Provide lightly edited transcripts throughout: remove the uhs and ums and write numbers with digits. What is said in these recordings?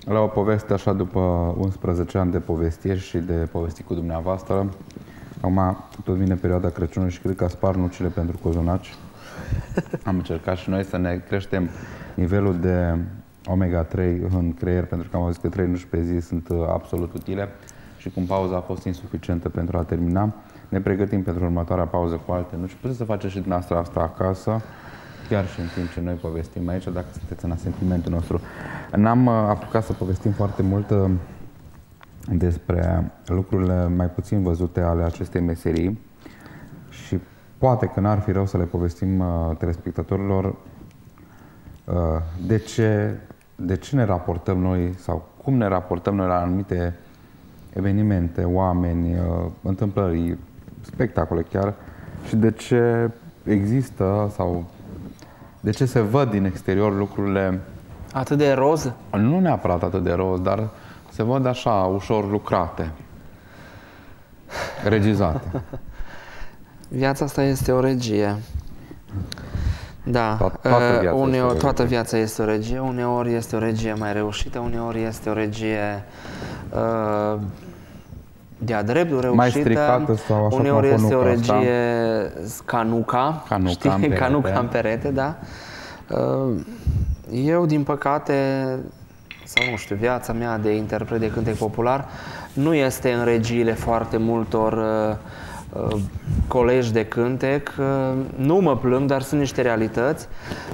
La o poveste așa după 11 ani de povestiri și de povesti cu dumneavoastră. Acum tot vine perioada Crăciunului și cred că spar nucile pentru cozonaci. Am încercat și noi să ne creștem nivelul de omega-3 în creier, pentru că am auzit că 3 nuci pe zi sunt absolut utile și cum pauza a fost insuficientă pentru a termina, ne pregătim pentru următoarea pauză cu alte nuci. Puteți să faceți și dumneavoastră asta acasă, chiar și în timp ce noi povestim aici, dacă sunteți în asentimentul nostru. N-am apucat să povestim foarte mult despre lucrurile mai puțin văzute ale acestei meserii și poate că n-ar fi rău să le povestim telespectatorilor de ce ne raportăm noi sau cum ne raportăm noi la anumite evenimente, oameni, întâmplări, spectacole chiar, și de ce există sau de ce se văd din exterior lucrurile atât de roz? Nu neapărat atât de roz, dar se văd așa, ușor lucrate, regizate. Viața asta este o regie. Da, toată viața este o regie, uneori este o regie mai reușită, uneori este o regie de-a dreptul reușită, mai stricată sau așa, uneori este o regie canuca în perete, da. Eu, din păcate, sau nu știu, viața mea de interpret de cântec popular nu este în regiile foarte multor colegi de cântec. Nu mă plâng, dar sunt niște realități.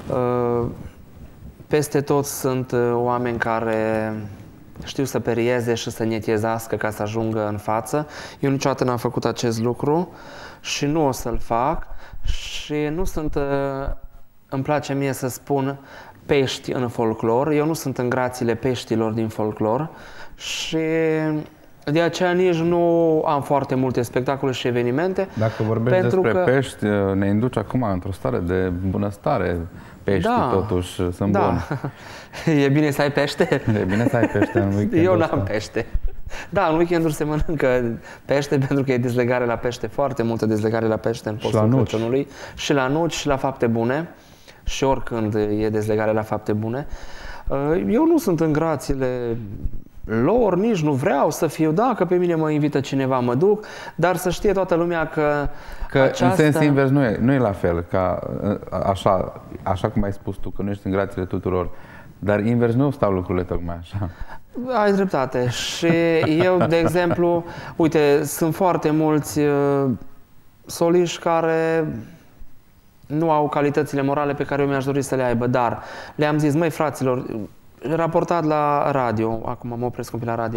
Peste tot sunt oameni care știu să perieze și să netiezească ca să ajungă în față. Eu niciodată n-am făcut acest lucru și nu o să-l fac. Și nu sunt, îmi place mie să spun, pești în folclor. Eu nu sunt în grațiile peștilor din folclor și de aceea nici nu am foarte multe spectacole și evenimente. Dacă vorbești despre pești, ne induci acum într-o stare de bunăstare. Pești, da, totuși sunt buni. E bine să ai pește? E bine să ai pește în weekend. Eu n-am pește. Da, în weekenduri se mănâncă pește pentru că e dezlegare la pește, foarte multă dezlegare la pește în postul Crăciunului. Și la nuci și la fapte bune. Și oricând e dezlegare la fapte bune. Eu nu sunt în grațiile lor, nici nu vreau să fiu. Dacă pe mine mă invită cineva, mă duc, dar să știe toată lumea că aceasta... în sens invers nu e la fel, ca așa cum ai spus tu, că nu ești în grațiile tuturor, dar invers nu stau lucrurile tocmai așa. Ai dreptate. Și eu, de exemplu, uite, sunt foarte mulți soliști care nu au calitățile morale pe care eu mi-aș dori să le aibă, dar le-am zis, măi fraților, raportat la radio, acum mă opresc un pic la radio,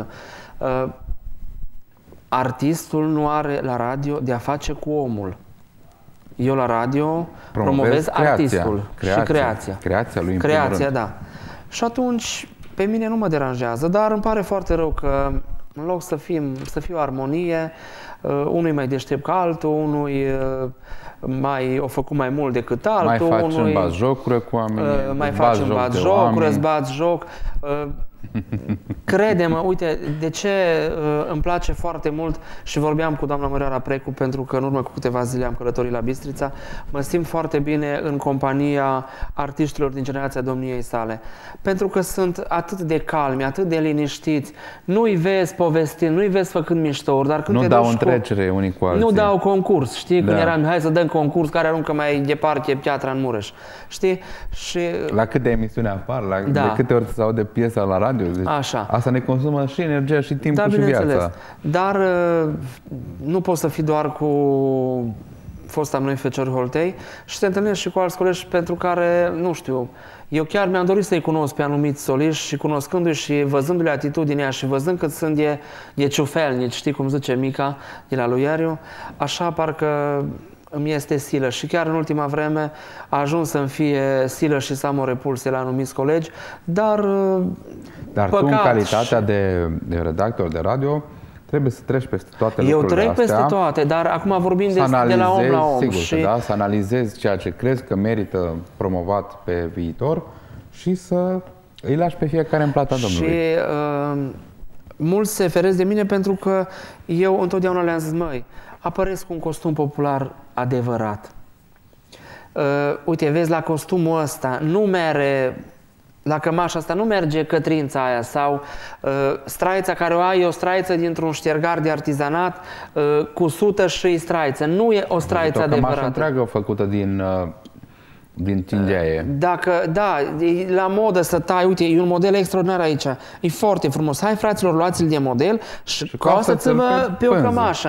artistul nu are la radio de a face cu omul. Eu la radio promovez artistul și creația. Creația lui, creația, da. Și atunci, pe mine nu mă deranjează, dar îmi pare foarte rău că în loc să fie o armonie, unul e mai deștept ca altul, unul o făcut mai mult decât altul. Mai facem batjocură cu oamenii, mai facem batjocură, îți bați joc. Crede-mă, uite, de ce îmi place foarte mult și vorbeam cu doamna Mărioara Precu, pentru că în urmă cu câteva zile am călătorit la Bistrița, mă simt foarte bine în compania artiștilor din generația domniei sale, pentru că sunt atât de calmi, atât de liniștiți, nu-i vezi povestind, nu-i vezi făcând miștouri, dar când nu te dau duci întrecere unii cu alții. Nu dau concurs, știi, când eram, hai să dăm concurs, care aruncă mai departe piatra în Mureș, știi? Și la câte emisiuni apar, de câte ori se aude piesa la radio. Deci așa. Asta ne consumă și energia, și timpul, și viața. Dar nu poți să fii doar cu fosta mea Fecior Holtei și te întâlnești și cu alți colegi pentru care, nu știu, eu chiar mi-am dorit să-i cunosc pe anumiți soliști și cunoscându-i și văzându-le atitudinea și văzând cât sunt de ciufelnici, știi cum zice Mica de la lui Iariu, așa parcă îmi este silă și chiar în ultima vreme a ajuns să-mi fie silă și să am o repulsie la anumiți colegi, dar tu, în calitatea de redactor de radio, trebuie să treci peste toate lucrurile astea. Eu trec peste toate, dar acum vorbim de la om la om. Sigur că da, să analizezi ceea ce crezi că merită promovat pe viitor și să îi lași pe fiecare în plata Domnului. Și mulți se feresc de mine pentru că eu întotdeauna le-am zis, măi, apăresc cu un costum popular adevărat. Uite, vezi, la costumul ăsta nu mere la cămașa asta nu merge cătrința aia sau straița care o ai e o straiță dintr-un ștergar de artizanat cu sută și straiță. Nu e o straiță adevărată. O cămașă întreagă făcută din tingeaie. Dacă, da, e la modă să tai, uite, e un model extraordinar aici. E foarte frumos. Hai, fraților, luați-l de model și coasă-ți-vă pe o cămașă.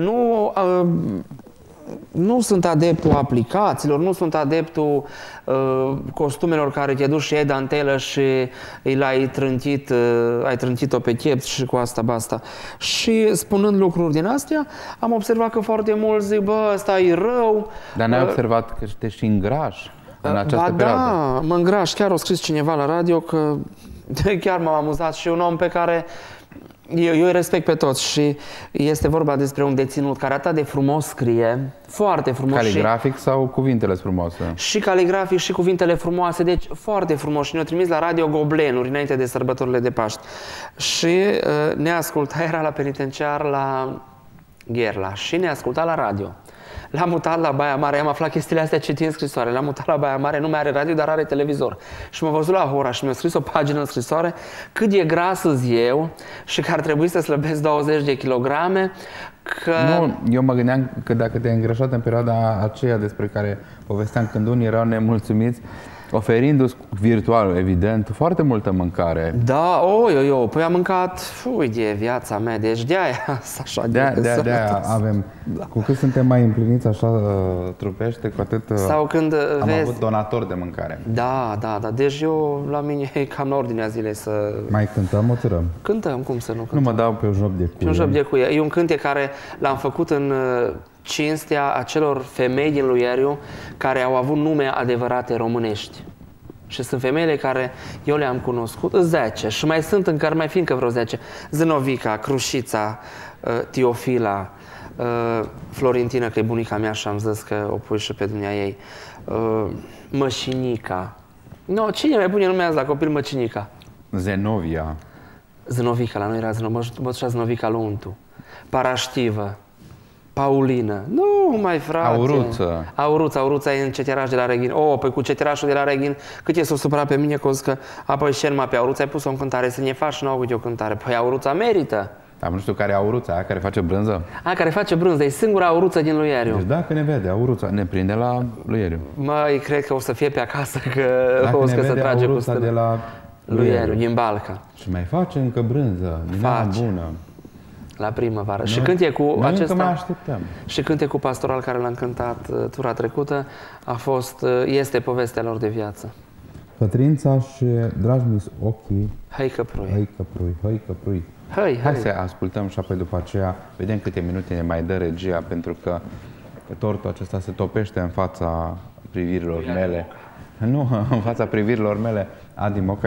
Nu sunt adeptul aplicațiilor, nu sunt adeptul costumelor care te duci și ai dantelă și ai trântit-o pe chiept și cu asta basta. Și spunând lucruri din astea, am observat că foarte mulți zic, bă, ăsta e rău. Dar n-ai observat că te și îngrași în această perioadă? Da, mă îngraș. Chiar a scris cineva la radio că chiar m-am amuzat și un om pe care eu îi respect pe toți și este vorba despre un deținut care atât de frumos scrie, foarte frumos. Caligrafic sau cuvintele frumoase? Și caligrafic și cuvintele frumoase, deci foarte frumos. Și ne-au trimis la radio goblenuri înainte de sărbătorile de Paști. Și ne asculta, era la penitenciar la Gherla și ne asculta la radio. L-am mutat la Baia Mare, am aflat chestiile astea citind scrisoare. L-am mutat la Baia Mare, nu mai are radio, dar are televizor. Și m-a văzut la Hora și mi-a scris o pagină în scrisoare cât e gras eu și că ar trebui să slăbesc 20 de kilograme. Nu, eu mă gândeam că dacă te-ai îngrășat în perioada aceea despre care povesteam când unii erau nemulțumiți, oferindu-ți virtual, evident, foarte multă mâncare. Da, păi am mâncat, de viața mea, deci de-aia așa de-aia avem, cu cât suntem mai împliniți așa trupește, cu atât sau când am avut donatori de mâncare. Da, deci eu, la mine e cam la ordinea zilei să... Mai cântăm, o țărăm? Cântăm, cum să nu cântăm? Nu mă dau pe un joc de cuie. Pe un joc de cuie. E un cântec care l-am făcut în cinstea acelor femei din Luieriu care au avut nume adevărate românești. Și sunt femeile care eu le-am cunoscut, 10, și mai sunt încă, ar mai fi încă vreo 10. Zânovica, Crușița, Teofila, Florentina, că e bunica mea și am zis că o pui și pe dumnea ei, Mășinica. No, cine mai pune numele azi la copil Măcinica? Zenovia. Zânovica, la noi era Zânovica Luntu. Paraștivă. Paulină. Nu, mai frate. Auruța e în ceteraș de la Reghin. Păi cu ceterașul de la Reghin, cât e s-o supărat pe mine că o zic că apoi șerma pe Auruța, ai pus-o în cântare, să ne faci și n-au o cântare. Păi Auruța merită. Dar nu știu care e Auruța, aia care face brânză? Care face brânză, e singura Auruță din Luieriu. Deci dacă ne vede Auruța, ne prinde la Luieriu. Măi, cred că o să fie pe acasă, că o să se trage cu stână. De la Luieriu, din Balca. Și mai face încă brânză, din aia bună. La primăvară. Și când e cu acesta, mai așteptăm. Și când e cu Pastoral care l-am cântat tura trecută, este povestea lor de viață. Cătrința și dragi mis ochii. Hai căprui. Hai căprui, hai căprui. Hai să ascultăm și apoi după aceea vedem câte minute ne mai dă regia, pentru că tortul acesta se topește în fața privirilor mele. Nu, în fața privirilor mele. Adi Moca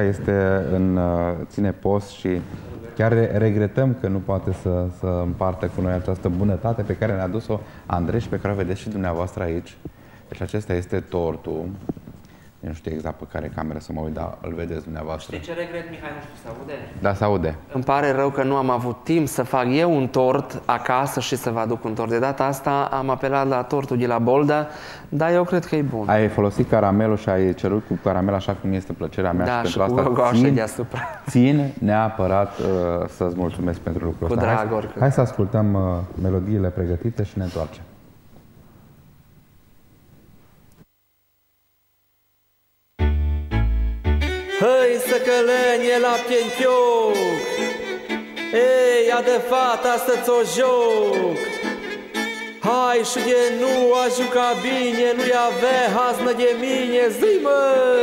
ține post și chiar regretăm că nu poate să împartă cu noi această bunătate pe care ne-a dus-o Andrei și pe care o vedeți și dumneavoastră aici. Deci acesta este tortul. Eu nu știu exact pe care cameră să mă uit, dar îl vedeți dumneavoastră. Știi ce regret, Mihai? Nu știu, se aude? Da, se aude. Îmi pare rău că nu am avut timp să fac eu un tort acasă și să vă aduc un tort. De data asta am apelat la tortul de la Bolda, dar eu cred că e bun. Ai folosit caramelul și ai cerut cu caramel așa cum este plăcerea mea. Da, și pentru asta țin neapărat să-ți mulțumesc pentru lucrul ăsta. Cu drag, hai să ascultăm melodiile pregătite și ne întoarcem. Hăi să călănie la pientioc, ei, ia de fata să-ți o joc. Hai și de nu a juca bine, nu-i avea haznă de mine, zi mă!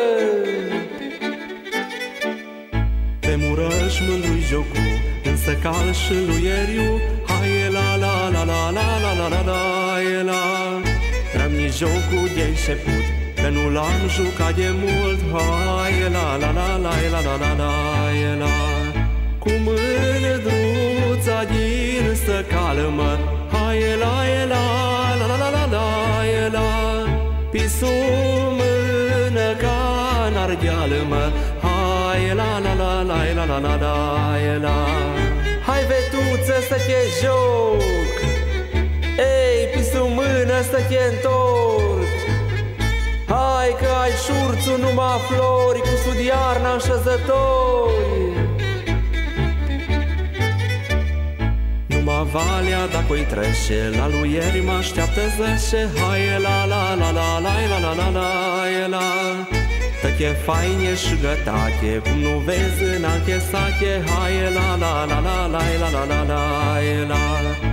Pe murăș mândru-i jocul, însă cal și luieriu, hai la la la la la la la la la la. Rămni jocul de început, că nu l-am jucat de mult, hai la la la la la la la la la. Cu mândruța din să calmă, hai la la la la la la la la. Pisul mână ca n-ardeală, mă, hai la la la la la la la la la. Hai vetuță să te joc, ei, pisul mână să te întorc. Hai Hai că ai șurțul numai flori, cu sudiarna înșezători. Numai valea dacă-i trece, la luieri mă așteaptă zece. Hai la la la la la la la la la la. Tăche faine și gătache, cum nu vezi în anchesache. Hai la la la la la la la la la la.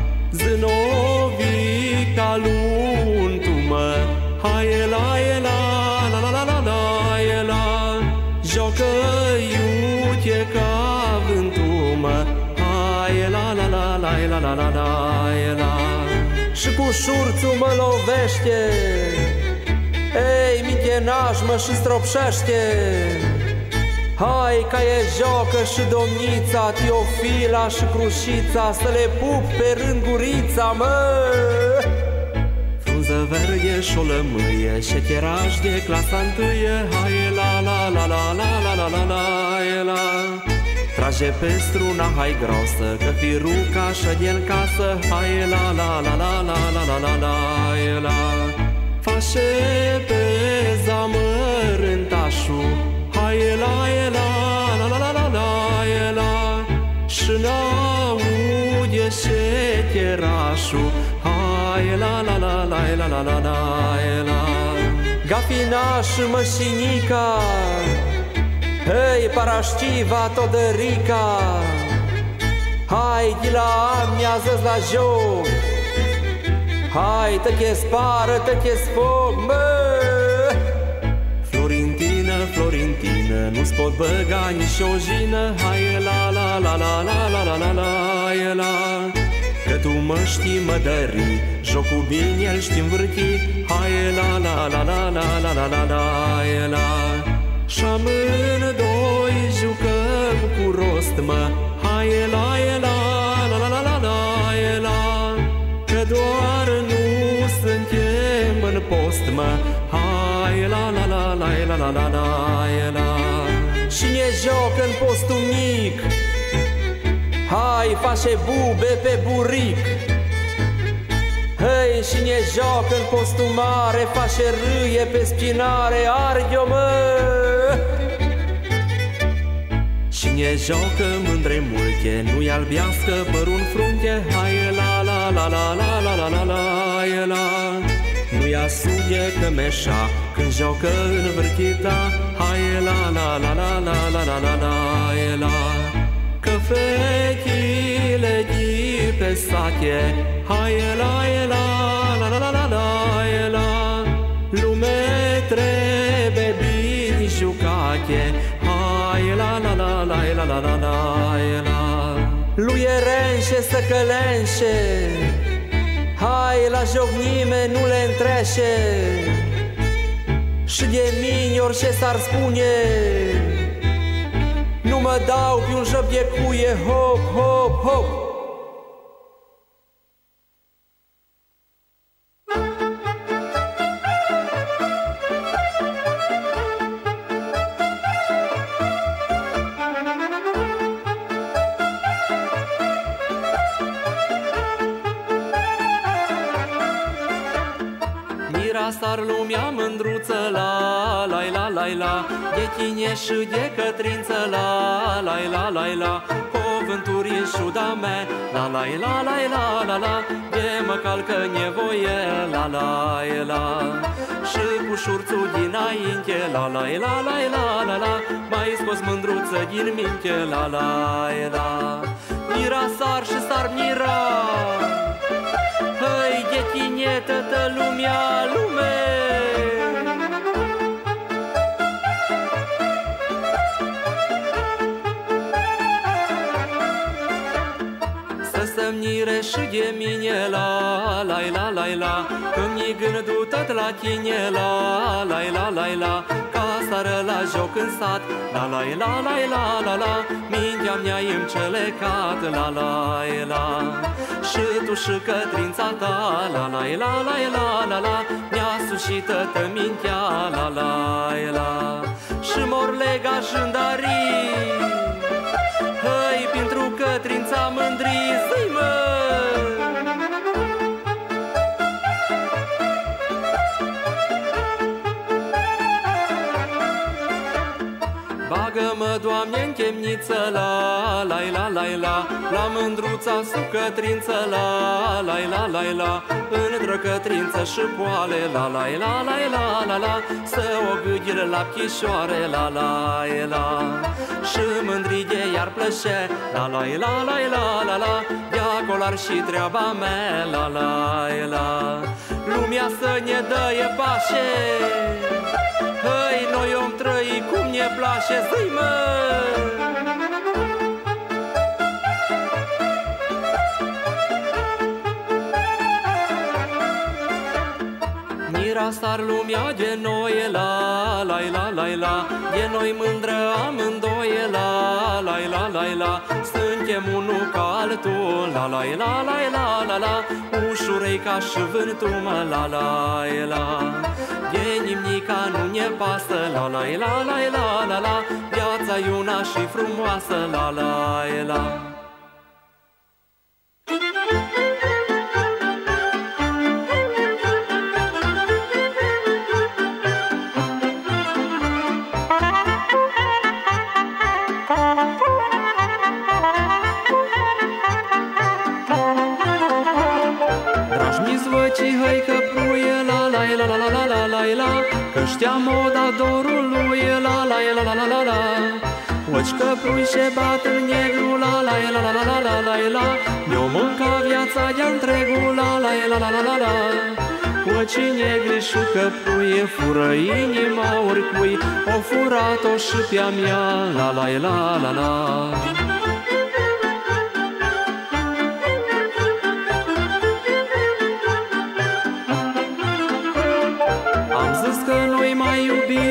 Zânovica luntu-mă, hai la la la la la la la la. Jocă iute ca vântu-mă, hai la la la la la la la la la. Și cu șurțul mă lovește, ei, michenaș mă și stropșește. Hai ca e jocă și domnița, Teofila și Crușița, să le pup pe rând gurița, mă! Frunză verde și-o lămâie, șecheraș de clasa întâie. Hai la la la la la la la la la la. Trage pe struna, hai grosă, că firuca șădie în casă. Hai la la la la la la la la la la. Face pe zamărântașul, hai la la la la la la la la. Și n-aude șecherașul, hai la la la la la la la la la. Gafinaș mășinica, hei, paraștiva Todărica, hai, ghila amiază-ți la joc, hai, tăche spară, tăche foc, mă! Florintină, Florintină, nu-ți pot băga nici o jină. Hai la la la la la la la la la la. Că tu mă știi mădări, jocul bine el știi învârti. Hai la la la la la la la la la la. Și amândoi jucăm cu rost, mă. Hai la la la la la la la la. Că doar nu suntem în post, mă. Hai la la la la la la la la la. Și ne jocă în postul mic, hai, face bube pe buric. Hei, și ne jocă în postul mare, face râie pe spinare, arghe-o, mă! Și ne jocă mândre multe, nu-i albească părul în frunte. Hai la la la la la la la la la la. Nu-i asuge cămeșa când jocă în vârchita. Hai la la la la la la la la la la. Că fechile de pe sache, hai la la la la la la la la. Lume trebuie bine jucate, hai la la la la la la la la la. Luierenșe să călenșe, hai, la joc nimeni nu le întreșe. Și de mine orice s-ar spune, nu mă dau pe un jăb de cuie, hop, hop, hop. Sar lumea mândruță, la la la la la. De tine și de cătrință, la la la la la. Cuvânturi în șuda mea, la la la la la la la. De mă calcă nevoie, la la la. Și cu șurțul dinainte, la la la la la la la. Mai scos mândruță din minte, la la la. Mira sar și sar mira, hăi, de tine toată lumea, lume. Să-mi nire și de mine, la la la la la. Că-mi gândul tot la tine, la la la la la. Ca sară la joc în sat, la la la la la la la. Mintea mea-i încelecat, la la la. Și tu și cătrința ta, la la la la la la la. Mi-a sușită tă mintea, la la la. Și mor lega jândarii, hăi, pentru cătrința mândrii, zi, mă! Cheamă-mă, Doamne, în chemniță, la la mândruța sucătrință, la într-o cătrință și poale, la să o gâghire la pchișoare, la și mândrige iar plășe, la de acolo ar și treaba mea, la lumea să ne dăie pașe. Hăi, noi om trăi cum ne place, zi mă! Mira-sar lumea de noi, la de noi mândră amândoi, la suntem unul ca altul, la ușurei ca și vântul, mă, la de nimica nu ne pasă, la viața e una și frumoasă, la Hai că pruie, la că știa moda dorului, la oci că prui și bat în negru, la eu mânca viața de întregul, la oci negri și că pruie fură inima oricui, o furat-o și pe-a mea, la că nu-i mai iubi,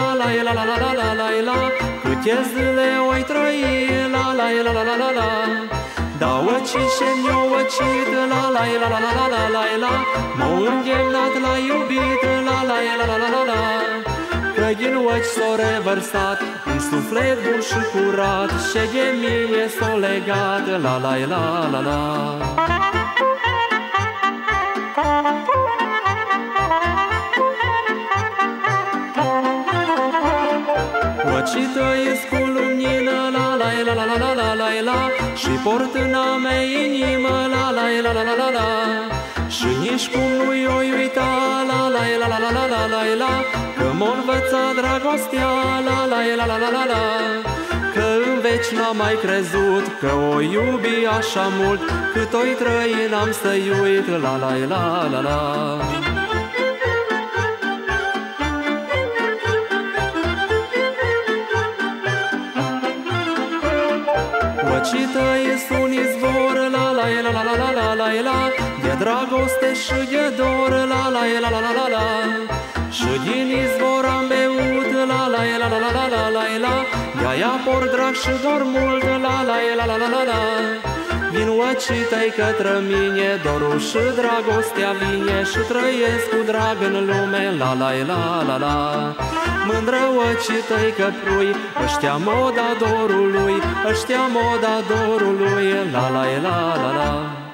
la câte zile oi trăi, la da oci și-mi-o ocit, la m-au îndemnat la iubit, la că din ochi s-o revărsat un suflet bun și curat și de mine s-o legat, la Ocii tăi-s cu lumină, la și port în a mea inimă, la și nici cum nu-i o uita, la că m-o învăța dragostea, la că în veci n-am mai crezut că o iubi așa mult, cât o-i trăi n-am să-i uit, la Ocii tăi sunt izvor, la de dragoste și de dor, la și din izvor am beut, la de-aia por drag și dor mult, la din ocii tăi către mine dorul și dragostea vine și trăiesc cu drag în lume, la mândră ocii tăi că prui, ăștia moda dorului, ăștia moda dorului, la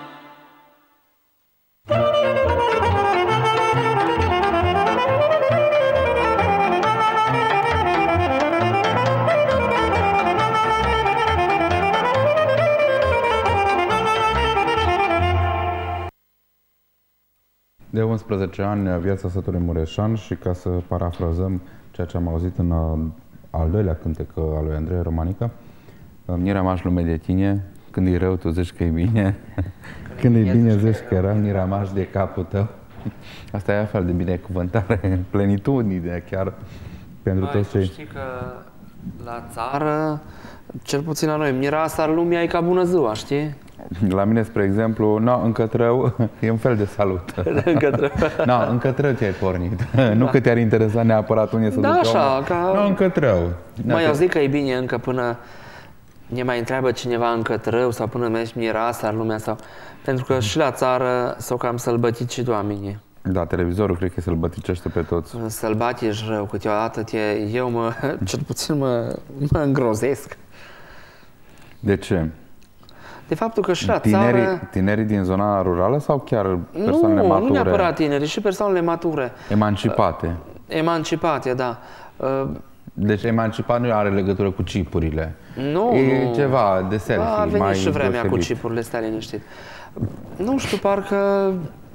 De 11 ani, viața sătului Mureșan și ca să parafrazăm ceea ce am auzit în al doilea cântec al lui Andrei Romanica, mi-e rămas lume de tine, când e rău tu zici că e bine, când e bine zici că e rău, mi-e rămas de capul tău. Asta e altfel de binecuvântare, plenitudine chiar pentru toți cei. Știi că la țară, cel puțin la noi, mireasa lumea e ca bună ziua, știi? La mine, spre exemplu, no, în Cătrău e un fel de salut. No, în Cătrău te-ai pornit. Nu că te-ar interesa neapărat unde să duci așa, ca... No, în Cătrău. Mă, eu zic că e bine încă până ne mai întreabă cineva în Cătrău sau până mergi mireasa lumea sau... Pentru că și la țară s-au cam sălbătit și oamenii. Da, televizorul cred că sălbăticește pe toți. Sălbatici rău, câteodată eu cel puțin mă îngrozesc. De ce? De faptul că și la țară... Tinerii din zona rurală sau chiar persoanele mature? Nu neapărat tinerii, și persoanele mature. Emancipate. Emancipate, da. Deci emancipat nu are legătură cu chipurile. Nu, e ceva de selfie. A venit mai și vremea deosebit. cu chipurile, stai liniștit. Nu știu, parcă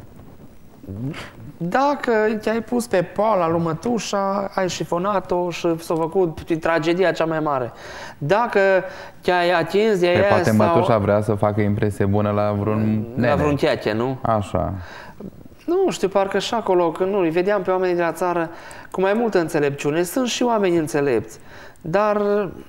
dacă te-ai pus pe poala lui mătușa, ai șifonat-o și s-a făcut tragedia cea mai mare. Dacă te-ai atins de ea poate sau... mătușa vrea să facă impresie bună la vreun nene. La vreun cheche, nu? Așa. Nu știu, parcă și acolo, când nu, îi vedeam pe oamenii de la țară cu mai multă înțelepciune. Sunt și oameni înțelepți, dar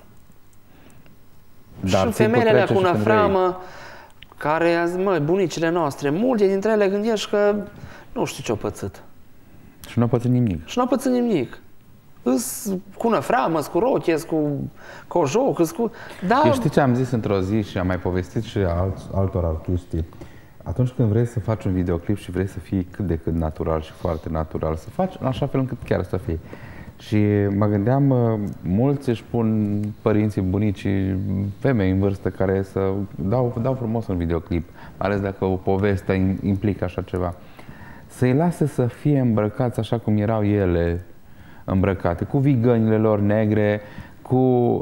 și femeile alea cu năframă, care, măi, bunicile noastre, multe dintre ele gândești că nu știu ce-o pățit. Și nu a pățit nimic. Și nu a pățit nimic. Îs cu năframă, cu roche, cu cojoc, cu... Da. Eu știi ce am zis într-o zi și am mai povestit și altor artiști? Atunci când vrei să faci un videoclip și vrei să fii cât de cât natural și foarte natural, să faci în așa fel încât chiar să fii. Și mă gândeam, mulți își pun părinții, bunicii, femei în vârstă care să dau frumos un videoclip, mai ales dacă o poveste implică așa ceva. Să-i lase să fie îmbrăcați așa cum erau ele îmbrăcate, cu vigănile lor negre, cu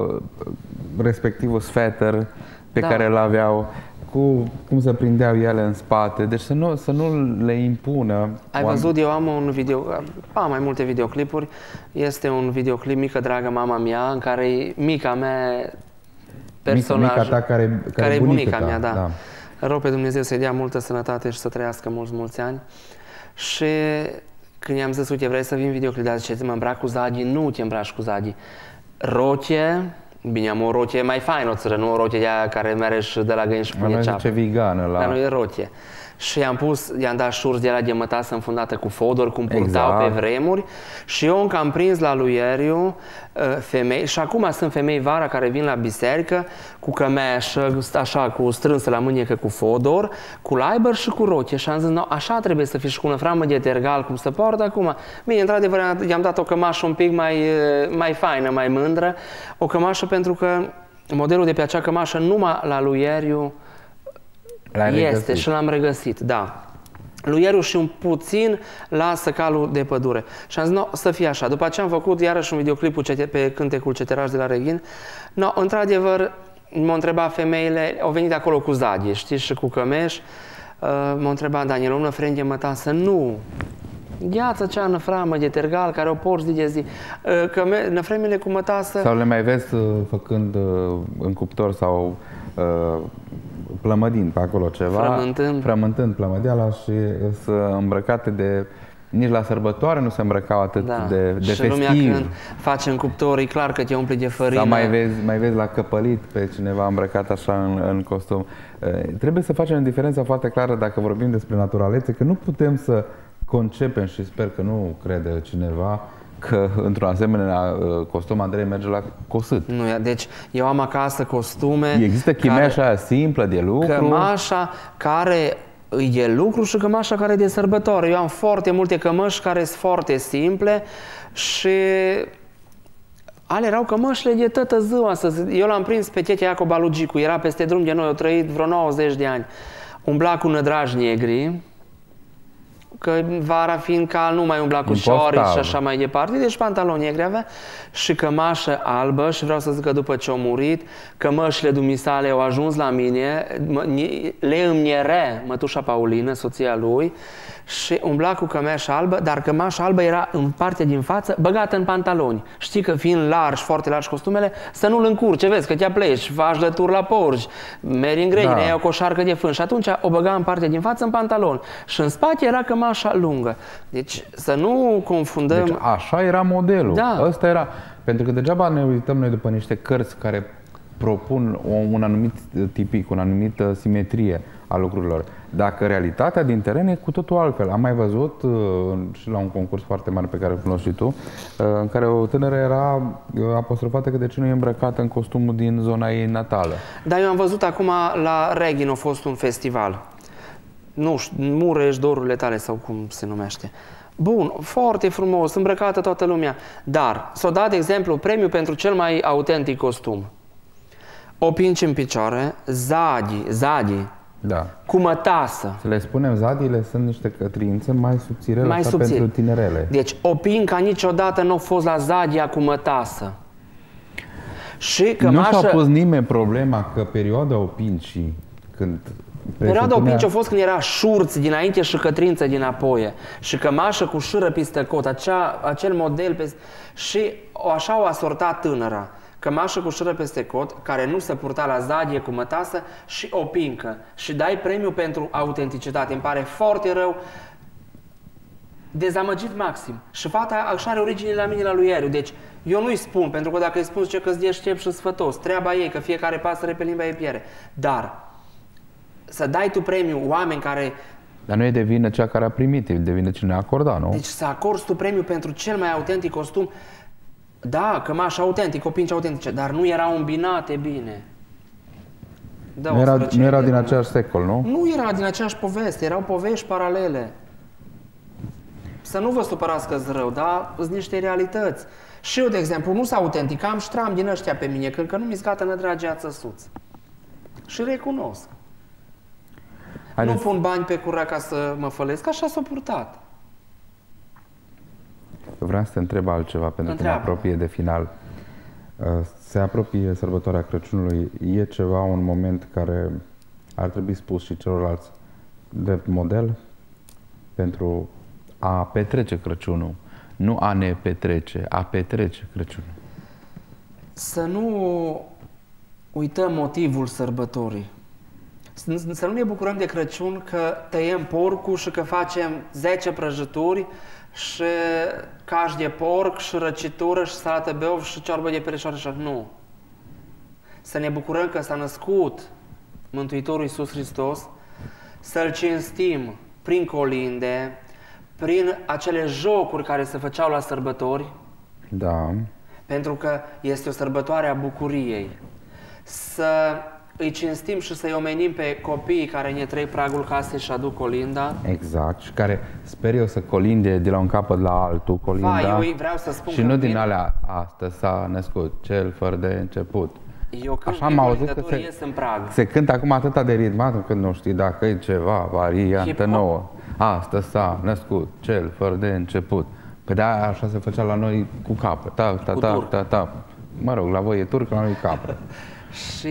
respectivul sweater pe care îl aveau, cu cum se prindeau ele în spate, deci să nu le impună. Ai văzut, eu am un mai multe videoclipuri. Este un videoclip, Mică dragă mama mea, în care mica mea personaj, mica ta care e bunica mea, da. Rog pe Dumnezeu să-i dea multă sănătate și să trăiască mulți ani. Și când i-am zis, uite, vrei să vin videoclip, dar zice, mă îmbrac cu Zagi? Nu te îmbraci cu Zagi. Roche, bine, am o roche mai faină, o țără, nu o roche de aia care merge și de la găini și pune ceapă. Ce vegană la... Dar nu e roche. Și i-am dat șurzi de la de mătasă înfundată cu fodor, cum purtau pe vremuri. Și eu încă am prins la lui Eriu femei, și acum sunt femei vara care vin la biserică cu cămeșă, așa, cu strânsă la mânecă cu fodor, cu laibăr și cu roche. Și am zis, no, așa trebuie să fii, și cu una framă de tergal, cum se poartă acum. Bine, într-adevăr, i-am dat o cămașă un pic mai faină, mai mândră. O cămașă pentru că modelul de pe acea cămașă numai la lui Eriu este și l-am regăsit, da. Lui Eriu și un puțin la Săcalul de pădure. Și am zis, no, să fie așa. După aceea am făcut iarăși un videoclip pe cântecul Ceteraș de la Reghin. No, într-adevăr, m-au întrebat femeile, au venit de acolo cu Zagi, știi, și cu cămeș. M-au întrebat, Daniel, una frenge mătasă? Nu. Gheață cea năframă de tergal care o porți zi de zi. Năfremele cu mătasă... Sau le mai vezi făcând în cuptor sau plămădind pe acolo ceva. Frământând plămădeala și sunt îmbrăcate de... Nici la sărbătoare nu se îmbrăcau atât de și festiv. Lumea când face în cuptor, e clar că te umple de fărină. Sau mai vezi la căpălit pe cineva îmbrăcat așa în costum. Trebuie să facem o diferență foarte clară dacă vorbim despre naturalețe, că nu putem să concepem, și sper că nu crede cineva, că într-un asemenea costum Andrei merge la cosât. Nu, deci eu am acasă costume... Există chimeașa aia simplă de lucru. Cămașa care e de lucru și cămașa care e de sărbătoare. Eu am foarte multe cămăși care sunt foarte simple și ale erau cămășile de toată ziua. Eu l-am prins pe Cheche Iacob Alugicu, era peste drum de noi, a trăit vreo 90 de ani. Umbla cu nădraji negri, că vara fiind cald nu mai umbla cu șorici și așa mai departe, deci pantaloni negri avea și cămașă albă. Și vreau să zic că după ce a murit, cămășile dumisale au ajuns la mine, le îmniere mătușa Paulină, soția lui, și umbla cu cămașă albă, dar cămașa albă era în partea din față băgată în pantaloni. Știi că fiind largi, foarte largi costumele, să nu-l încurce, vezi că te pleci, faci lături la porci, mergi în grădină, ai o coșarcă de fân și atunci o băga în partea din față în pantaloni și în spate era cămașa lungă. Deci să nu confundăm... Deci așa era modelul. Da. Ăsta era... Pentru că degeaba ne uităm noi după niște cărți care propun un anumit tipic, o anumită simetrie a lucrurilor. Dacă realitatea din teren e cu totul altfel. Am mai văzut și la un concurs foarte mare pe care îl cunoști și tu, în care o tânără era apostrofată că de ce nu e îmbrăcată în costumul din zona ei natală. Da, eu am văzut acum la Reghin a fost un festival. Nu știu, Mureș, Dorurile tale sau cum se numește. Bun, foarte frumos, îmbrăcată toată lumea. Dar s-a dat, de exemplu, premiu pentru cel mai autentic costum. O pinci în picioare, Zagi, Da. cu mătasă. Să le spunem, zadiile sunt niște cătrințe mai subțire Mai subțiri. pentru tinerele. Deci o pinca niciodată nu a fost la zadia cu mătasă. Și Nu și-a cămașă... pus nimeni problema că perioada opincii, când Perioada opinci a fost când era șurț dinainte și cătrință dinapoi. Și cămașă cu șâră peste cot, acel model și așa o asortat tânăra. Cămașă cu șâră peste cot, care nu se purta la zadie cu mătasă și o pincă. Și dai premiu pentru autenticitate. Îmi pare foarte rău. Dezamăgit maxim. Și fata așa are origine la mine, la lui Eriu. Deci eu nu-i spun, pentru că dacă îi spun, zice că-s deștept și sfătos. Treaba ei, că fiecare pasăre pe limba ei piere. Dar să dai tu premiu oameni care... Dar nu e de vină cea care a primit, e de vină cine a acordat, nu? Deci să acorzi tu premiu pentru cel mai autentic costum. Da, cămașă autentic, opinci autentice, dar nu erau îmbinate bine. Da, Nu era din același secol, nu? Nu era din aceeași poveste, erau povești paralele. Să nu vă supărați că-s rău, dar sunt niște realități. Și eu, de exemplu, nu sunt autentic, am ștram din ăștia pe mine, că mi-s gata nădragea țăsuț. Și recunosc. Haideți. Nu pun bani pe cura ca să mă fălesc, așa s-a purtat. Vreau să te întreb altceva, pentru că mă apropie de final. Se apropie sărbătoarea Crăciunului. E ceva, un moment care ar trebui spus și celorlalți drept model pentru a petrece Crăciunul? Nu a ne petrece, a petrece Crăciunul. Să nu uităm motivul sărbătorii. Să nu ne bucurăm de Crăciun că tăiem porcul și că facem 10 prăjituri și caș de porc și răcitură și salată beov și ciorbă de pereșoară și nu. Să ne bucurăm că s-a născut Mântuitorul Iisus Hristos, să-L cinstim prin colinde, prin acele jocuri care se făceau la sărbători, Da. pentru că este o sărbătoare a bucuriei. Să îi cinstim și să-i omenim pe copiii care ne trec pragul casei și aduc colinda. Exact. Și care sper eu să colinde de la un capăt la altul colinda. Va, eu vreau să spun și că nu din alea, astăzi s-a născut cel fără de început. Eu când așa am auzit că ies în prag. se cântă acum atâta de ritmat încât nu știi dacă e ceva variantă nouă. Astăzi s-a născut cel fără de început. Pe de-aia așa se făcea la noi cu capră. Ta. Mă rog, la voi e turc, la noi e capră. Și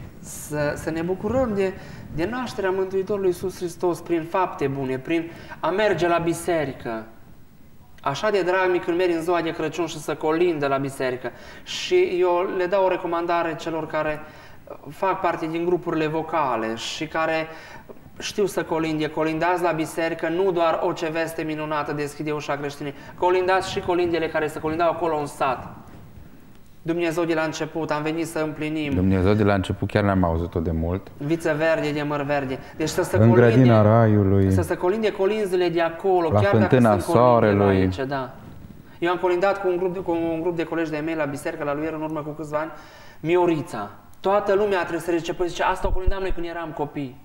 să ne bucurăm de nașterea Mântuitorului Iisus Hristos prin fapte bune, prin a merge la biserică. Așa de drag mi când merg în ziua de Crăciun și să colindă la biserică. Și eu le dau o recomandare celor care fac parte din grupurile vocale și care știu să colinde. Colindați la biserică, nu doar o ce veste minunată deschide ușa creștină. Colindați și colindele care se colindau acolo în sat. Dumnezeu de la început, am venit să împlinim. Dumnezeu de la început, chiar n-am auzit-o de mult. Viță verde de măr verde. Deci să se în colinde, grădina Raiului. să se colinde colinzele de acolo, la chiar Fântâna dacă sunt Soarelui. aici, da. Eu am colindat cu un grup de colegi de mei la biserică, la lui Eru, în urmă cu câțiva ani, Miorița. Toată lumea trebuie să zice, păi zice, asta o colindam noi când eram copii.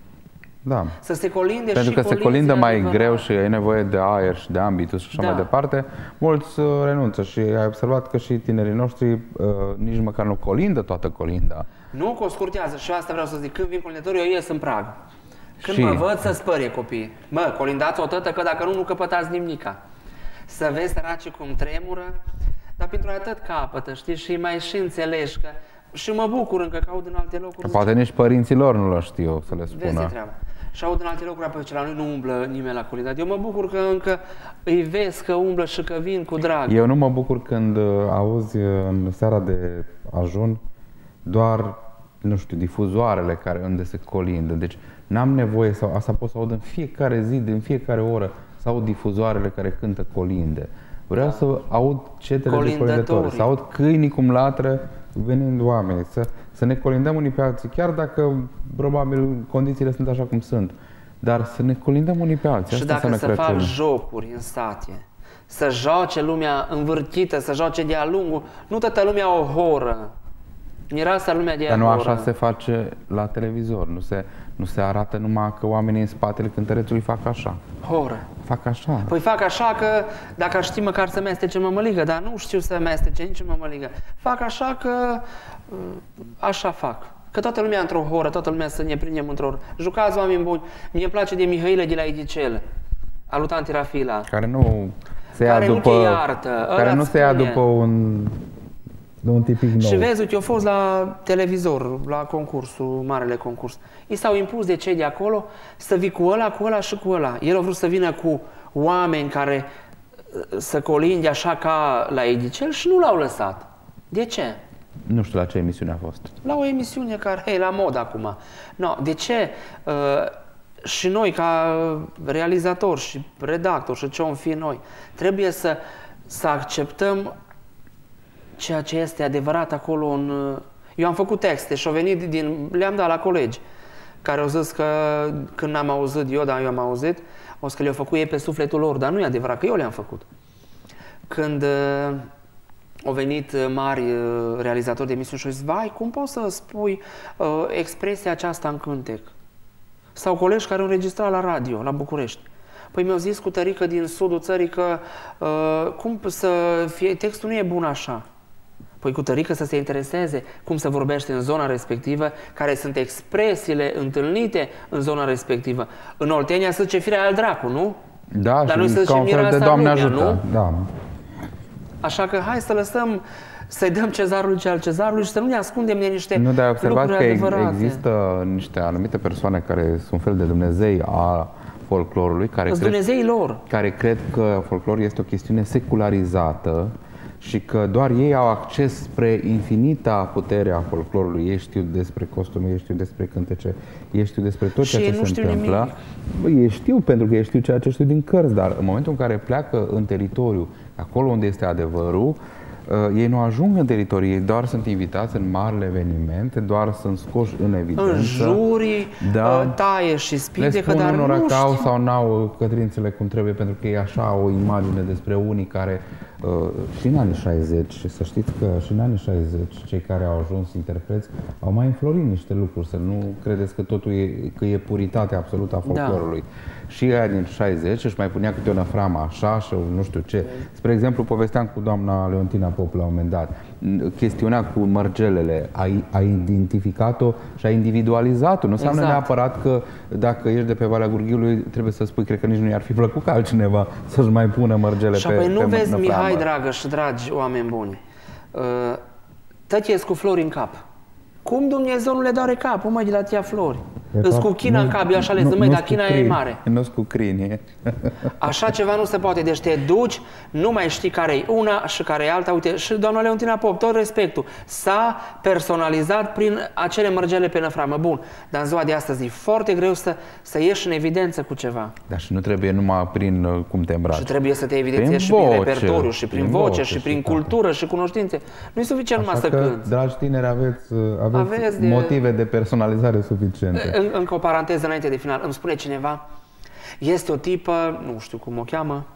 Da. Să se colinde pentru și că se colindă mai adevărat. greu și e nevoie de aer și de ambitus și așa mai departe, mulți renunță și ai observat că și tinerii noștri nici măcar nu colindă toată colinda. Nu, că o scurtează și asta vreau să zic, când vin colindătorii, eu ies în prag. Când și... mă văd să spărie copiii. Mă, colindați o tătă, că dacă nu căpătați nimica. Să vezi săracii cum tremură, dar pentru atât capătă, știi, și mai și înțelegi că... Și mă bucur încă că aud în alte locuri. Poate nici părinților nu le știu să le spună. Vezi treaba. Și aud în alte locuri, apoi la noi nu umblă nimeni la colindat. Eu mă bucur că încă îi vezi că umblă și că vin cu drag. Eu nu mă bucur când auzi în seara de ajun doar, nu știu, difuzoarele unde se colindă. Deci n-am nevoie, sau asta pot să aud în fiecare zi, din fiecare oră, să aud difuzoarele care cântă colinde. Vreau să aud cetele de colindători, să aud câinii cum latră venind oameni, să ne colindăm unii pe alții, chiar dacă probabil condițiile sunt așa cum sunt, dar să ne colindăm unii pe alții. Și asta dacă se fac jocuri în sate, să joace lumea învârtită, să joace de-a lungul, nu toată lumea o horă. Era asta lumea de-a Dar nu horă. așa se face la televizor, nu se arată numai că oamenii în spatele cântărețului fac așa. Horă. Fac așa. Păi fac așa că, dacă ar ști măcar să mestece mămăligă, dar nu știu să mestece nici mămăligă. Fac așa că așa fac. Că toată lumea într-o horă, toată lumea să ne prindem într-o horă. Jucați, oameni buni. Mie îmi place de Mihailă de la Idicel, a lui Tanti Rafila. Care nu se ia Care după, nu te iartă. care Ăla nu se ia spune. după un tipic nou. Și vezi, uite, eu fost la televizor, la concursul, marele concurs. I s-au impus de cei de acolo să vii cu ăla și cu ăla. El a vrut să vină cu oameni care să colinde așa ca la Idicel și nu l-au lăsat. De ce? Nu știu la ce emisiune a fost. La o emisiune care e la mod acum. No, de ce? Și noi ca realizatori și redactori și ce om fi noi, trebuie să acceptăm ceea ce este adevărat acolo în... Eu am făcut texte și au venit le-am dat la colegi care au zis că când n-am auzit eu, dar eu am auzit, o să că le-au făcut ei pe sufletul lor, dar nu e adevărat, că eu le-am făcut. Când au venit mari realizatori de emisiuni și au zis, vai, cum poți să spui expresia aceasta în cântec? Sau colegi care au înregistrat la radio, la București. Păi mi-au zis cu tărică din sudul țării că cum să fie, textul nu e bun așa. Păi cu tărică să se intereseze cum se vorbește în zona respectivă, care sunt expresiile întâlnite în zona respectivă. În Oltenia se zice firea al dracu, nu? Da, dar noi să ca un zicem fel de mireasa Doamne lumea, ajută. nu? Da. Așa că hai să lăsăm, să-i dăm cezarului ce al cezarului și să nu ne ascundem de niște Nu, dar ai observat lucruri că adevărate. există niște anumite persoane care sunt fel de Dumnezei a folclorului, care cred că folclorul este o chestiune secularizată și că doar ei au acces spre infinita putere a folclorului. Ei știu despre costume, ei știu despre cântece, ei știu despre tot ceea ce se întâmplă. Băi, ei știu pentru că ei știu ceea ce știu din cărți, dar în momentul în care pleacă în teritoriu, acolo unde este adevărul, ei nu ajung în teritoriu, ei doar sunt invitați în marile evenimente, doar sunt scoși în evidență. În jurii, taie și spidecă, dar unora nu că au știu. sau n-au cătrințele cum trebuie, pentru că e așa o imagine despre unii care și în anii 60, și să știți că și în anii 60 cei care au ajuns interpreți au mai înflorit niște lucruri, să nu credeți că totul că e puritatea absolută a folclorului. Și aia din 60 își mai punea câte o năframă așa și nu știu ce. Spre exemplu, povesteam cu doamna Leontina Pop la un moment dat. Chestiunea cu mărgelele, a identificat-o și a individualizat-o. Nu înseamnă neapărat că dacă ești de pe Valea Gurghiului trebuie să spui, cred că nici nu i-ar fi plăcut ca altcineva să-și mai pună mărgele și pe apoi nu vezi, năframă. Mihai, dragă și dragi oameni buni, tătiesc cu flori în cap. Cum Dumnezeu nu le doare capul, măi, de la tia flori? Îți cu china în cap, eu așa le zic, măi, dar china e mare. Nu-s cu crini. Așa ceva nu se poate, deci te duci, nu mai știi care e una și care e alta. Uite, și doamna Leontina Pop, tot respectul, s-a personalizat prin acele mărgele pe năframă. Bun, dar în ziua de astăzi e foarte greu să ieși în evidență cu ceva. Dar și nu trebuie numai prin cum te îmbraci. Și trebuie să te evidențiezi și prin repertoriu, și prin voce, și prin cultură, și cunoștințe. Nu e suficient numai să cânti. Dragi tineri, aveți motive de personalizare suficiente. Încă o paranteză înainte de final. Îmi spune cineva, este o tipă, nu știu cum o cheamă,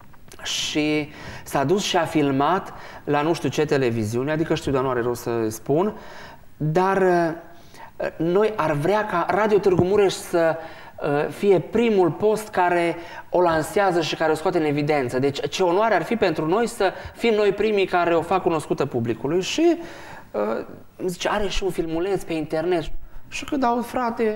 și s-a dus și a filmat la nu știu ce televiziune, adică știu, dar nu are rost să spun, dar noi ar vrea ca Radio Târgu Mureș să fie primul post care o lansează și care o scoate în evidență. Deci ce onoare ar fi pentru noi să fim noi primii care o fac cunoscută publicului. Și zice, are și un filmuleț pe internet. Și când aud, frate,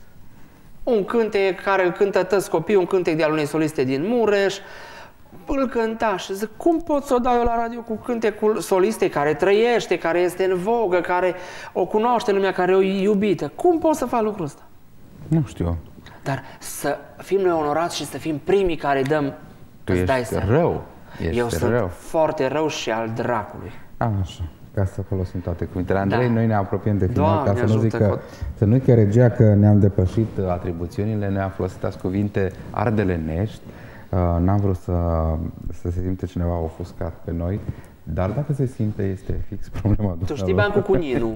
un cântec care îl cântă toți copiii, un cântec de al unei soliste din Mureș, îl cânta și zic, cum pot să o dau eu la radio cu cântecul solistei care trăiește, care este în vogă, care o cunoaște lumea, care o iubită? Cum pot să fac lucrul ăsta? Nu știu. Dar să fim noi onorați și să fim primii care dăm, tu ești rău. Eu sunt foarte rău și al dracului. Așa. Ca să folosim toate cuvintele. Andrei, noi ne apropiem de final, Doamne, ca să nu zic că, să nu-i că regia că ne-am depășit atribuțiunile, ne-a folosit azi cuvinte ardelenești, n-am vrut să se simte cineva ofuscat pe noi, dar dacă se simte, este fix problema dumneavoastră. Tu știi bancul cu Ninu?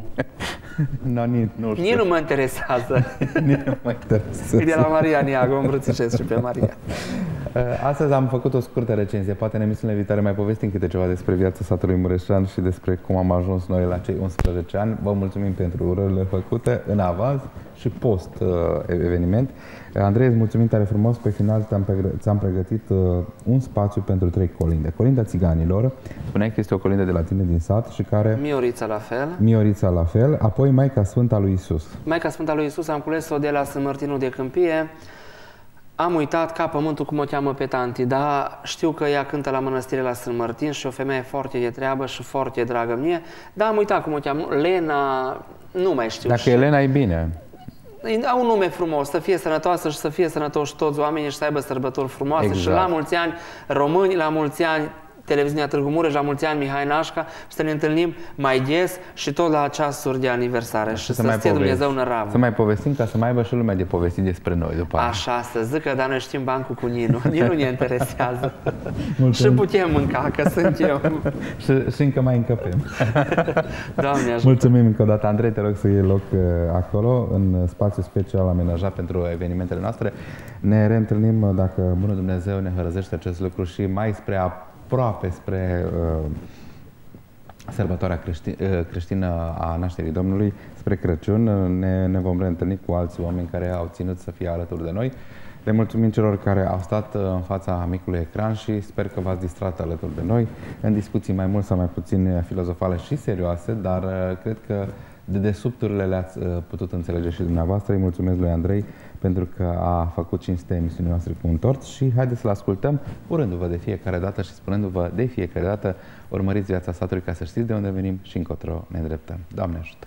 Nu știu. Ninu mă interesează. Ninu mă interesează. E de la Maria Neagu, îmbrățișez și pe Maria. Astăzi am făcut o scurtă recenzie. Poate în emisiunile viitoare mai povestim câte ceva despre viața satului Mureșan și despre cum am ajuns noi la cei 11 ani. Vă mulțumim pentru urările făcute în avans și post-eveniment. Andrei, îți mulțumim tare frumos. Pe final ți-am pregătit un spațiu pentru 3 colinde. Colinda țiganilor. Spuneai că este o colindă de la tine din sat și care... Miorița la fel. Miorița la fel. Apoi Maica Sfânta lui Iisus. Maica Sfânta lui Iisus am cules-o de la Sfânt Mărtinu de Câmpie. Am uitat ca pământul cum o cheamă pe tanti, dar știu că ea cântă la mănăstire la Sfânt Mărtin și o femeie foarte de treabă și foarte dragă mie. Dar am uitat cum o cheamă. Lena, nu mai știu. Dacă Elena e bine. Au un nume frumos, să fie sănătoasă și să fie sănătoși toți oamenii și să aibă sărbători frumoase. Exact. Și la mulți ani români, la mulți ani Televiziunea Târgu Mureș, la mulți ani Mihai Nașca și să ne întâlnim mai des și tot la ceasuri de aniversare și să stie Dumnezeu năravă. Să mai povestim ca să mai aibă și lumea de povestit despre noi după aia. Așa, să zică, dar noi știm bancul cu Ninu. Ninu ne interesează. Și putem mânca, că sunt eu. și încă mai încăpem. Doamne ajută. Mulțumim încă o dată, Andrei, te rog să iei loc acolo, în spațiu special amenajat pentru evenimentele noastre. Ne reîntâlnim, dacă bunul Dumnezeu ne hărăzește acest lucru și mai spre aproape spre sărbătoarea creștină a nașterii Domnului, spre Crăciun. Ne vom reîntâlni cu alți oameni care au ținut să fie alături de noi. Le mulțumim celor care au stat în fața micului ecran și sper că v-ați distrat alături de noi în discuții mai mult sau mai puțin filozofale și serioase, dar cred că de dedesubturile le-ați putut înțelege și dumneavoastră. Îi mulțumesc lui Andrei pentru că a făcut cinste emisiunii noastre cu un tort și haideți să-l ascultăm urându-vă de fiecare dată și spunându-vă de fiecare dată: urmăriți viața satului ca să știți de unde venim și încotro ne îndreptăm. Doamne ajută!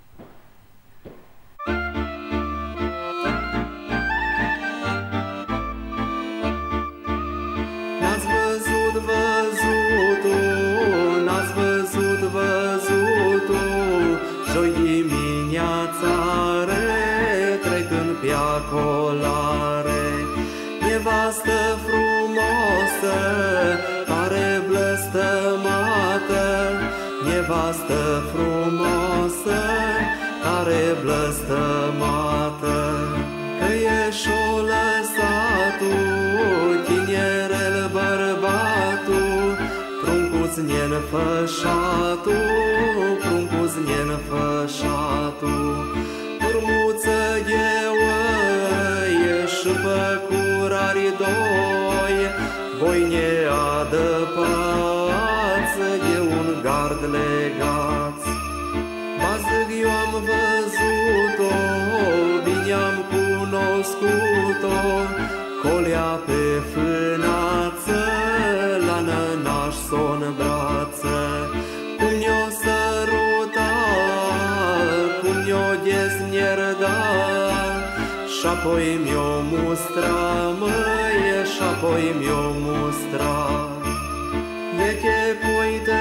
N-ați văzut văzutul, n-ați văzut văzutul, joi dimineața trecând pe acolare, nevastă frumoasă, care blăstămată, nevastă frumoasă, care blăstămată, că ești o lăsatul, tinerel bărbatul, pruncuț-nien fășatul, pruncuț-nien fășatul, turmuță de oi și păcurari doi, voi ne adăpați de un gard legați. Ba zic, eu am văzut-o, bine am cunoscut-o, colea pe fânață, la nănaș s-o brață, cum ne-o săruta, cum ne-o deznierda, și-apoi mi-o mustra, măi, și-apoi mi-o mustra. Ieche, poită,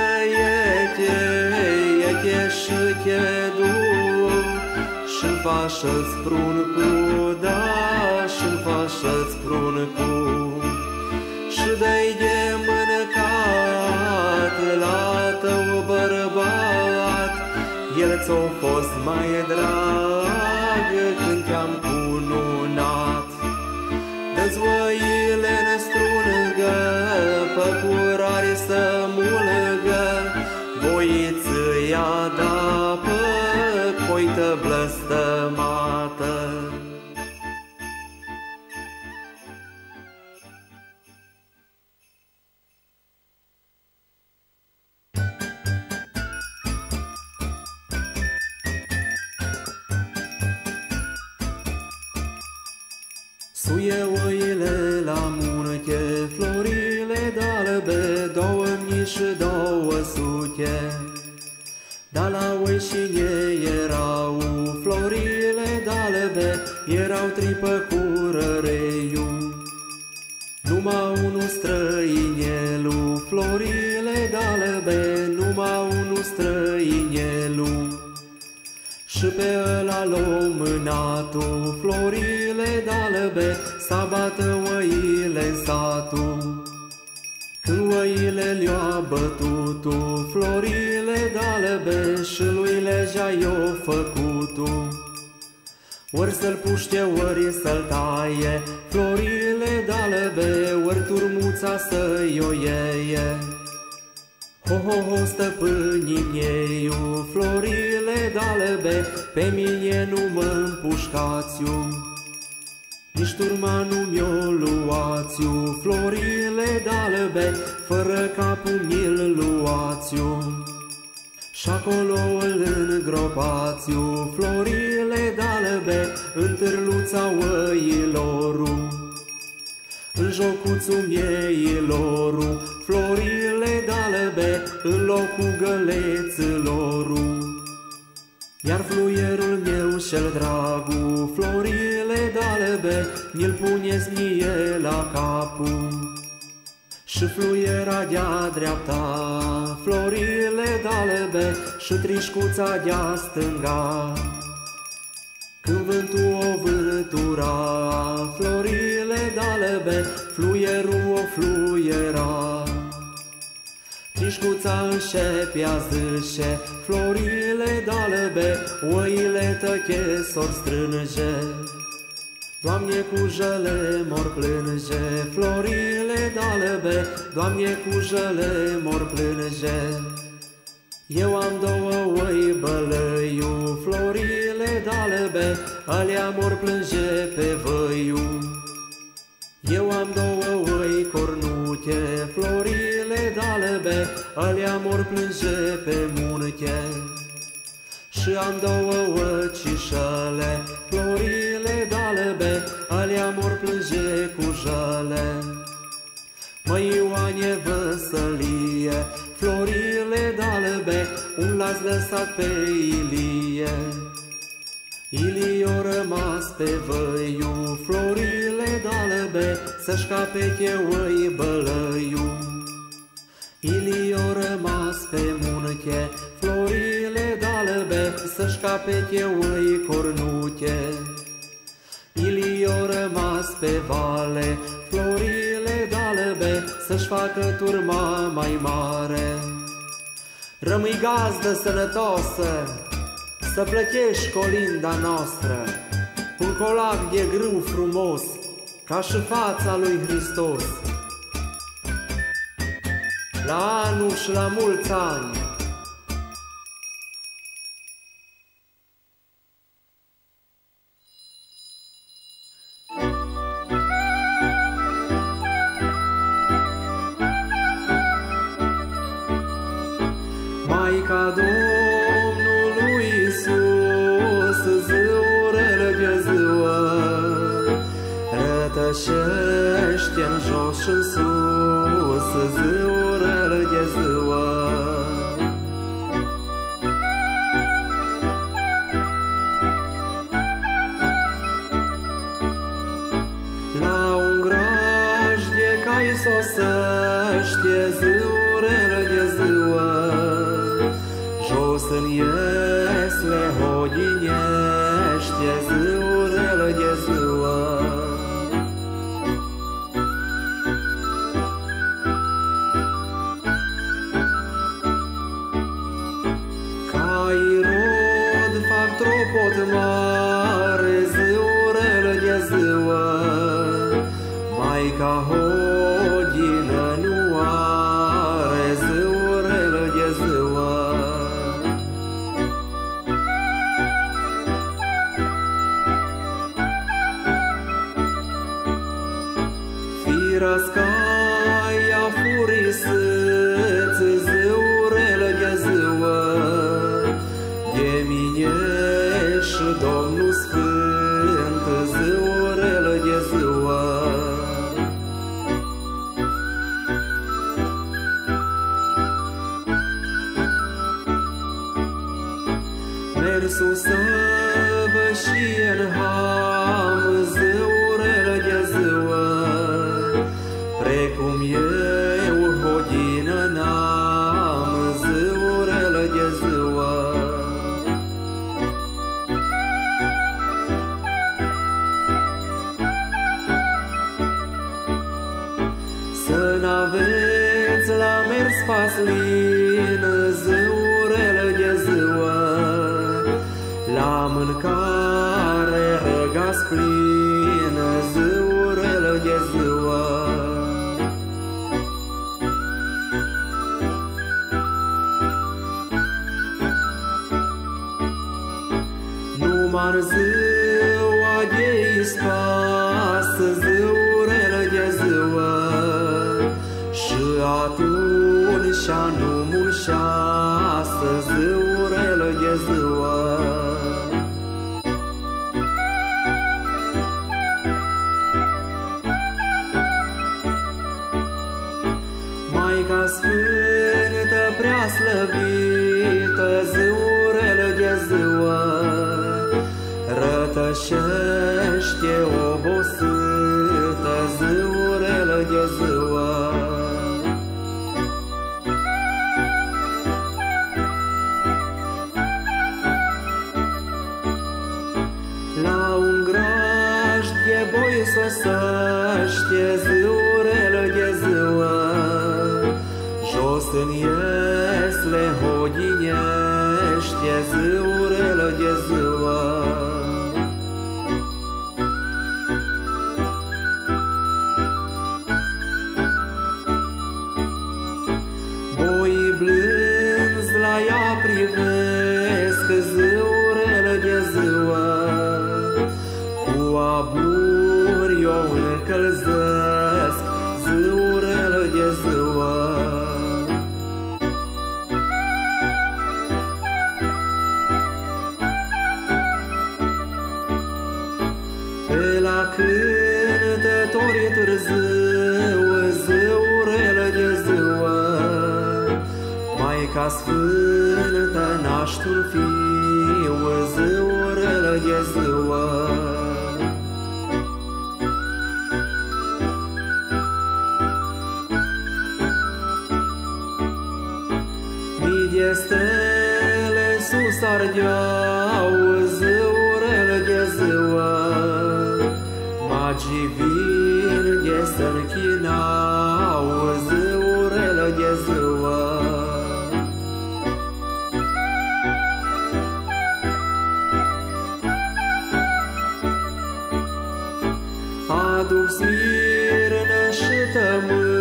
ieche și te du, și-n fașă-ți pruncu, da, și-n fașă-ți pruncu. Și dă-i de mâncat la tău bărbat, el ți-o fost mai drag când te-am cununat. Dă-ți oile-n strungă, păcurari să mulgă, voiță-ia dapă, poită blăstămată. Suie oile la munte, florile d'albe, 2200. Dar la oi și ei erau florile d'albe, erau tripăcurăreiu. Numai unul străinelu, florile d'albe, numai unul străinelu. Și pe ăla l-o mânatul, florile d'albe, să bată oile-n satul. Când oile le-a bătutu, florile d'albe, și lui legea i-o făcutu. ori să-l puște, ori să-l taie, florile d'albe, ori turmuța să-i o ieie. Ho-ho-ho, stăpânii mieiu, florile d'albe, pe mine nu mă împușcați-u, nici turma nu mi-o luați-u, florile d'albe, fără capul mi-l luați-u, și acolo îl îngropați-u, florile d'albe, în târluța oilor, în jocuțul mieilor, florile d'albe, în locul găleților. Iar fluierul meu și-l dragu, florile d'albe, mi-l puneți mie la capul, și fluiera de-a dreapta, florile d'albe, și trișcuța de-a stânga. Când vântul o vântura, florile d'albe, fluierul o fluiera. Trișcuța înșepea zâșe, florile d'albe, oile tăche s-or strânge. Doamne, cu jăle mor plânge, florile d'albe, Doamne, cu jăle mor plânge. Eu am două oi bălăiu, florile d'albe, alea mor plânge pe văiu. Eu am două oi cornuche, florile d'albe, alea mor plânge pe munche. Și am două ăcișăle, florile d'albe, alea mor plânge cu jale. Măi Ioane Văsălie, florile d'albe, un l-ați lăsat pe Ilie. Ilie a rămas pe văiu, florile d'albe, să-și capeche oi bălăiu. Ilie a rămas pe munche, florile d'albe, să-și capeche oi cornuche. Ilie a rămas pe vale, florile d'albe, să-și facă turma mai mare. Rămâi gazdă sănătoasă, să plătești colinda noastră, un colac de grâu frumos, ca și fața lui Hristos. La anul și la mulți ani! Maica Domnului Iisus, ziurele de ziua, rătășește-n jos și-n sus, ziurele de ziua. La un graj de cai sosește, ziurele de ziua, jos în iesle hodinește, ziurele de ziua. Cai rod fac tropot mare, ziurele de ziua, Maica hodină nu are, ziurele de ziua. Firascaia furisâți, ziurele de ziua, de mine și Domnul Sfânt, ziurele de ziua. Mersul să vă și-n ham, ziurele de ziua, precum eu hodină n-am, ziurele de ziua. Să n-aveți la mers paslin, ziurele de ziua, la mâncare răgas plină, ziurel de ziua. Numai ziua de ispasă, ziurel de ziua, și atunci numul 6, ziurel de ziua. Maica Sfântă prea slăvită, ziurel de ziua, rătășește obosită, ziurel de ziua. La un graj de boi sosește, ziurel de ziua, jos în iesle hodinește, ziurel de ziua. Boii blânzi la ea privesc, ziurel de ziua, cu aburi o încălzesc, ziurel de ziua. Pe la cântătorii târziu, ziurel de ziua, Maica Sfântă naște un fiu, ziurel de ziua. Mii de stele sus ardeau, ziurel de ziua, magii vin de s-închinau, ziurel de ziua. Aduc smirnă și tămâie,